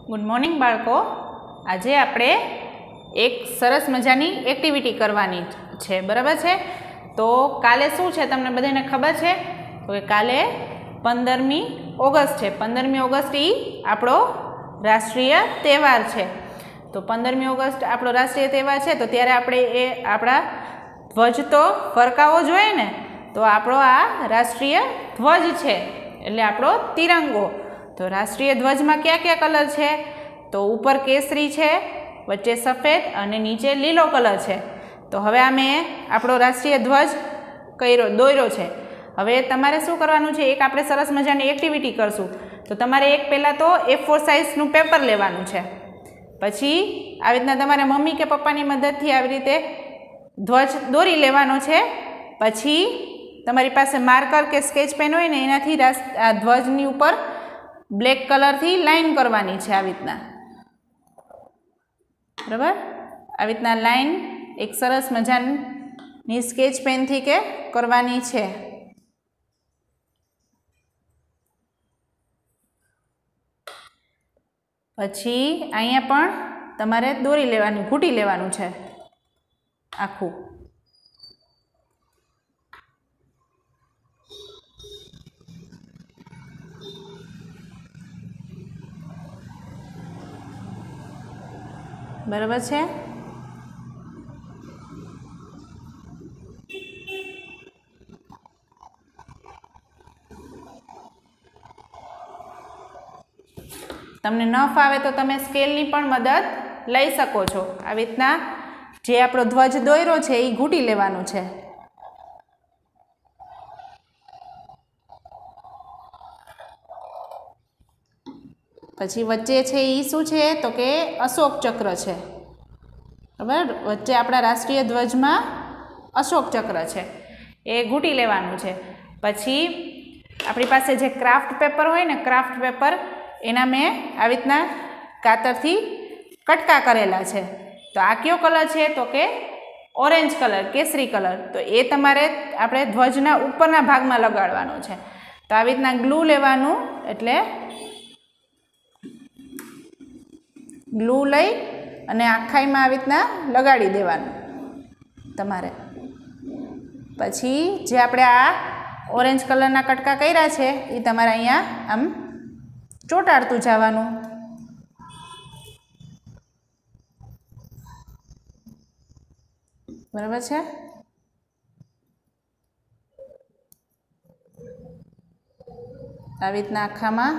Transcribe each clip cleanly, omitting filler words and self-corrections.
Good morning બાળકો. આજે આપણે એક સરસ મજાની એક્ટિવિટી કરવાની છે, બરાબર છે? તો કાલે શું છે તમને બધાને ખબર છે? તો કે કાલે 15મી ઓગસ્ટ છે. 15મી ઓગસ્ટ એ આપણો રાષ્ટ્રીય તહેવાર છે. તો 15મી ઓગસ્ટ આપણો રાષ્ટ્રીય તહેવાર છે, તો ત્યારે આપણે એ આપણા ધ્વજ તો ફરકાવો જોઈએ ને. તો આપણો આ રાષ્ટ્રીય ધ્વજ છે, એટલે આપણો તિરંગો. તો રાષ્ટ્રીય ધ્વજમાં કયા કયા કલર છે? તો ઉપર કેસરી છે, વચ્ચે સફેદ અને નીચે લીલો કલર છે. તો હવે અમે આપણો રાષ્ટ્રીય ધ્વજ દોર્યો છે. હવે તમારે શું કરવાનું છે? એક આપણે સરસ મજાની એક્ટિવિટી કરશું. તો તમારે એક પહેલાં તો A4 સાઇઝનું પેપર લેવાનું છે. પછી આવી રીતના તમારે મમ્મી કે પપ્પાની મદદથી આવી રીતે ધ્વજ દોરી લેવાનો છે. પછી તમારી પાસે માર્કર કે સ્કેચ પેન હોય ને એનાથી આ ધ્વજની ઉપર બ્લેક કલરથી લાઈન કરવાની છે, આવી રીતના. બરાબર? આવી રીતના લાઈન એક સરસ મજાની સ્કેચ પેનથી કે કરવાની છે. પછી અહીંયા પણ તમારે દોરી લેવાની, ઘૂંટી લેવાનું છે આખું. બરાબર છે? તમને ન ફાવે તો તમે સ્કેલની પણ મદદ લઈ શકો છો. આવી રીતના જે આપણો ધ્વજ દોર્યો છે એ ઘૂંટી લેવાનું છે. પછી વચ્ચે છે એ શું છે? તો કે અશોક ચક્ર છે. બરાબર? વચ્ચે આપણા રાષ્ટ્રીય ધ્વજમાં અશોક ચક્ર છે, એ ઘૂંટી લેવાનું છે. પછી આપણી પાસે જે ક્રાફ્ટ પેપર હોય ને, ક્રાફ્ટ પેપર એના મેં આવી રીતના કાતરથી કટકા કરેલા છે. તો આ કયો કલર છે? તો કે ઓરેન્જ કલર, કેસરી કલર. તો એ તમારે આપણે ધ્વજના ઉપરના ભાગમાં લગાડવાનો છે. તો આવી રીતના ગ્લુ લેવાનું, એટલે ગ્લુ લઈ અને આખાઈમાં આવી રીતના લગાડી દેવાનું તમારે. પછી જે આપણે આ ઓરેન્જ કલરના કટકા કર્યા છે એ તમારે અહીંયા આમ ચોંટાડતું જવાનું. બરાબર છે? આવી રીતના આખામાં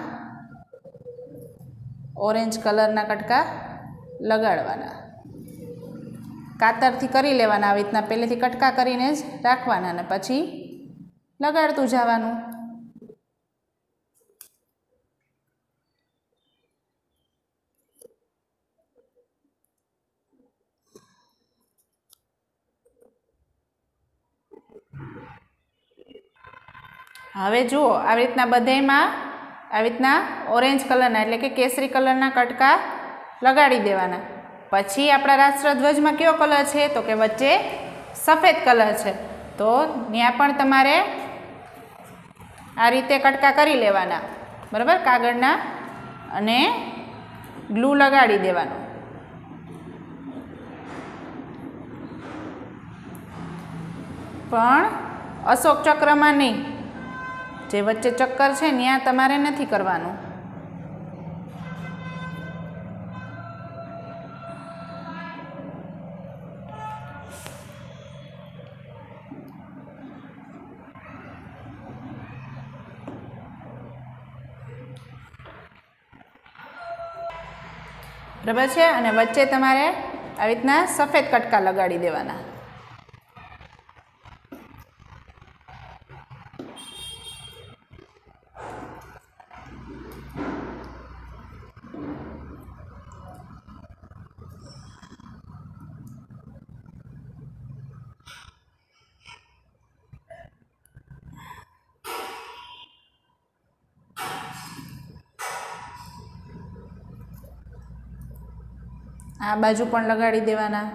ઓરેન્જ કલરના કટકા લગાડવાના. કાતરથી કરી લેવાના, આવી રીતના પહેલેથી કટકા કરીને જ રાખવાના અને પછી લગાડતું જવાનું. હવે જુઓ, આવી રીતના બધામાં આવી રીતના ઓરેન્જ કલરના એટલે કે કેસરી કલરના કટકા લગાડી દેવાના. પછી આપણા રાષ્ટ્રધ્વજમાં કયો કલર છે? તો કે વચ્ચે સફેદ કલર છે. તો ત્યાં પણ તમારે આ રીતે કટકા કરી લેવાના, બરાબર? કાગળના, અને ગ્લુ લગાડી દેવાનું. પણ અશોક ચક્રમાં નહીં, જે વચ્ચે ચક્કર છે ત્યાં તમારે નથી કરવાનું. બરાબર છે? અને વચ્ચે તમારે આવી રીતના સફેદ કટકા લગાડી દેવાના. આ બાજુ પણ લગાડી દેવાના.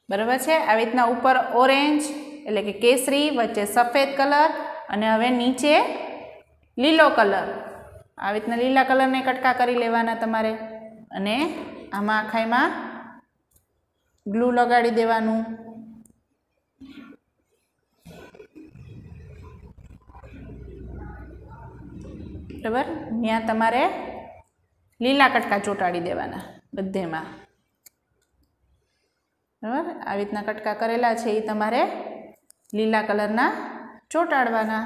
બરાબર છે। આવી રીતના ઉપર ઓરેન્જ એટલે કે કેસરી, વચ્ચે સફેદ કલર અને હવે નીચે લીલો કલર। આવી રીતના લીલા કલરને કટકા કરી લેવાના તમારે અને આમાં આખાઈમાં ગ્લુ લગાડી દેવાનું। બરાબર, ત્યાં તમારે લીલા કટકા ચોંટાડી દેવાના બધેમાં। બરાબર, આવી રીતના કટકા કરેલા છે એ તમારે લીલા કલરના ચોંટાડવાના।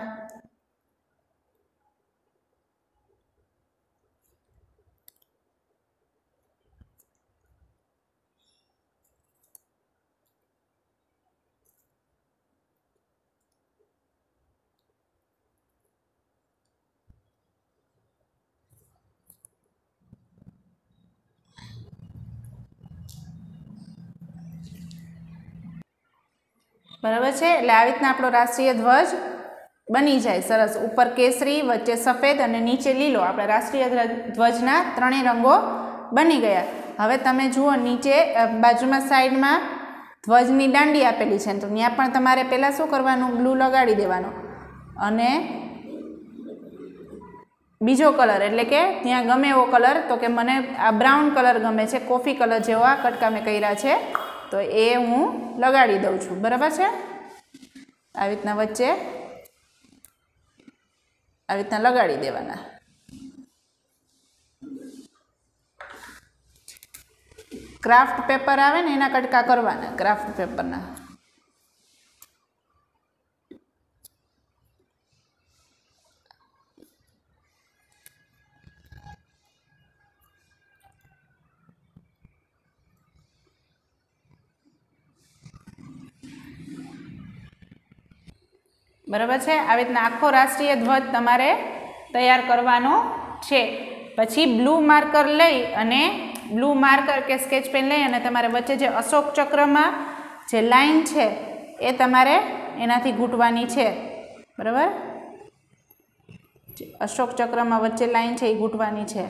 બરાબર છે, એટલે આવી રીતના આપણો રાષ્ટ્રીય ધ્વજ બની જાય સરસ। ઉપર કેસરી, વચ્ચે સફેદ અને નીચે લીલો, આપણે રાષ્ટ્રીય ધ્વજના ત્રણેય રંગો બની ગયા। હવે તમે જુઓ નીચે બાજુમાં સાઈડમાં ધ્વજની દાંડી આપેલી છે, તો ત્યાં પણ તમારે પહેલાં શું કરવાનું, ગ્લુ લગાડી દેવાનો અને બીજો કલર એટલે કે ત્યાં ગમે એવો કલર, તો કે મને આ બ્રાઉન કલર ગમે છે, કોફી કલર જેવો આ કટકા મેં કર્યા છે, તો એ હું લગાડી દઉં છું। બરાબર છે, આવી રીતના વચ્ચે આવી રીતના લગાડી દેવાના। ક્રાફ્ટ પેપર આવે ને એના કટકા કરવાના, ક્રાફ્ટ પેપરના। બરાબર છે, આવી રીતના આખો રાષ્ટ્રીય ધ્વજ તમારે તૈયાર કરવાનો છે। પછી બ્લુ માર્કર લઈ અને બ્લુ માર્કર કે સ્કેચ પેન લઈ અને તમારે વચ્ચે જે અશોક ચક્રમાં જે લાઈન છે એ તમારે એનાથી ઘૂંટવાની છે। બરાબર, અશોક ચક્રમાં વચ્ચે લાઈન છે એ ઘૂંટવાની છે।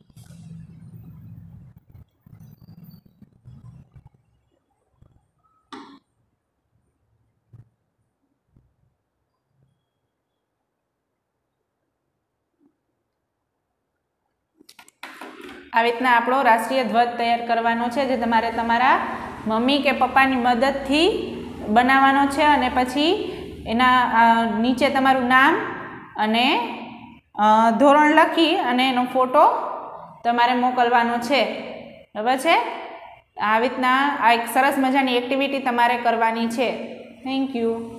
આવી રીતના આપણો રાષ્ટ્રીય ધ્વજ તૈયાર કરવાનો છે, જે તમારે તમારા મમ્મી કે પપ્પાની મદદથી બનાવવાનો છે અને પછી એના નીચે તમારું નામ અને ધોરણ લખી અને એનો ફોટો તમારે મોકલવાનો છે। બરાબર છે, આવી રીતના આ એક સરસ મજાની એક્ટિવિટી તમારે કરવાની છે। Thank you.